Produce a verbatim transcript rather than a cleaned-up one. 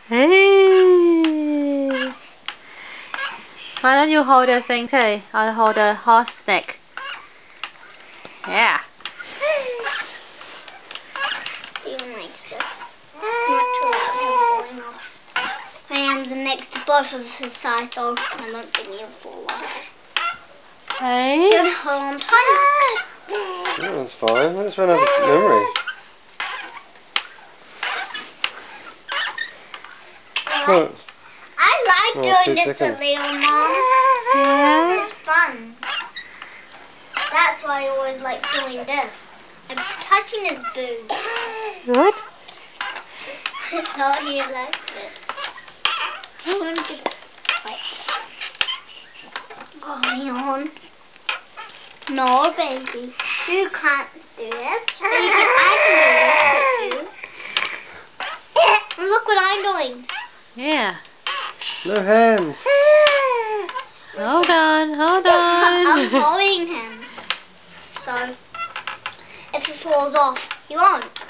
Hey. Why don't you hold the thing too? I'll hold the horse neck. Yeah. Steven likes this. Not too loud, him falling off. I am the next to both of his size, so I don't think he'll fall off. Hey. Don't hold on tight. Yeah, that's fine. Let's run out of memory. What? I like Oh, doing two this seconds. with Leon, Mom. Yeah. It's fun. That's why I always like doing this. I'm touching his boob. Good. So he likes it. I'm going to wait. Oh, Leon. No, baby. You can't do this. But you can, I can do this with you. Look what I'm doing. Yeah. No hands. Hold on, hold I'm on. following him. So, if he falls off, he won't.